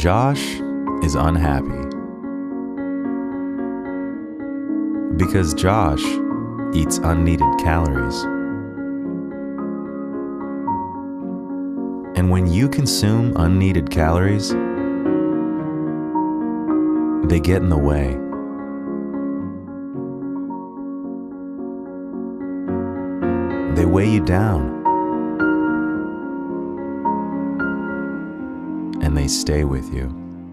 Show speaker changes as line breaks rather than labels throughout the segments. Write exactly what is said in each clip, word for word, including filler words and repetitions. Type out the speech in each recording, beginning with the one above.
Josh is unhappy because Josh eats unneeded calories. And when you consume unneeded calories, they get in the way. They weigh you down. And they stay with you.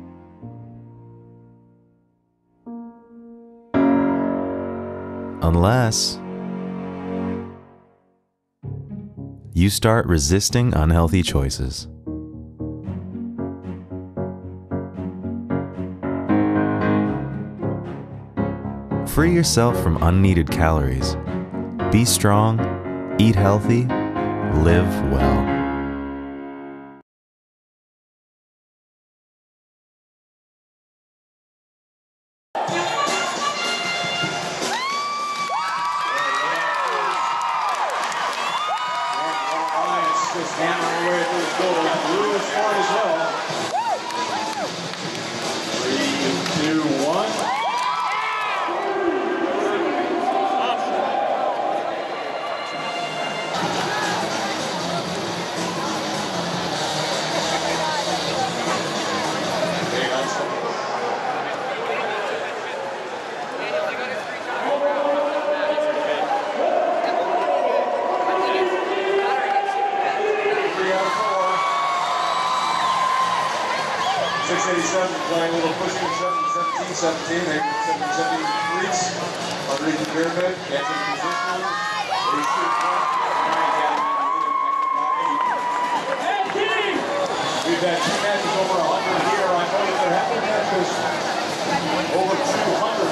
Unless you start resisting unhealthy choices. Free yourself from unneeded calories. Be strong, eat healthy, live well.
Just hammering away at those goals. Blue is smart as well. Three, two, one. six eighty-seven playing a little pushing seventeen seventeen. They seventeen seventeen crease underneath the pyramid. Can't take position. They shoot one. We've had two matches over one hundred here. I know that there have been matches over two hundred